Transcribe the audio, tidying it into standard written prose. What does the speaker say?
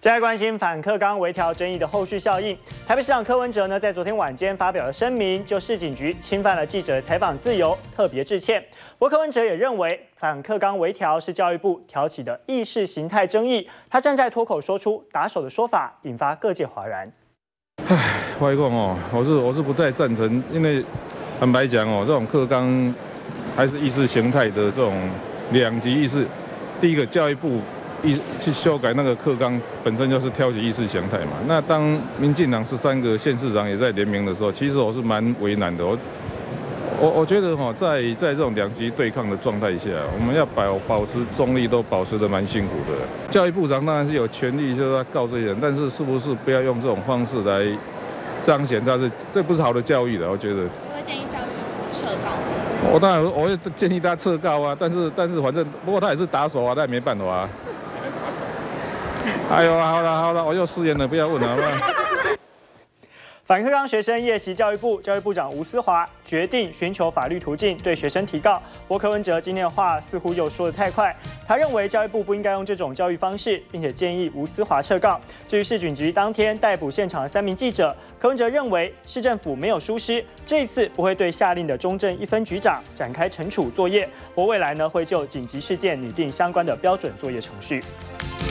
再来关心反课纲微调争议的后续效应，台北市长柯文哲呢，在昨天晚间发表了声明，就市警局侵犯了记者采访自由，特别致歉。不过柯文哲也认为，反课纲微调是教育部挑起的意识形态争议，他站在脱口说出打手的说法，引发各界哗然。 我来讲哦，我是不太赞成，因为坦白讲哦，这种课纲还是意识形态的这种两极意识。第一个，教育部去修改那个课纲，本身就是挑起意识形态嘛。那当民进党13个县市长也在联名的时候，其实我是蛮为难的。我觉得在这种两极对抗的状态下，我们要保持中立，都保持得蛮辛苦的。教育部长当然是有权利，就是要告这些人，但是是不是不要用这种方式来彰显这不是好的教育的？我觉得。就会建议教育部撤告吗？我当然我会建议他撤告啊，但是反正不过他也是打手啊，他也没办法啊。哎呦，好了，我又失言了，不要问了，好不好？ 反课纲学生夜袭教育部长吴思华决定寻求法律途径对学生提告。不过柯文哲今天的话似乎又说得太快，他认为教育部不应该用这种教育方式，并且建议吴思华撤告。至于市警局当天逮捕现场的3名记者，柯文哲认为市政府没有疏失，这一次不会对下令的中正1分局长展开惩处作业。不过未来呢会就紧急事件拟定相关的标准作业程序。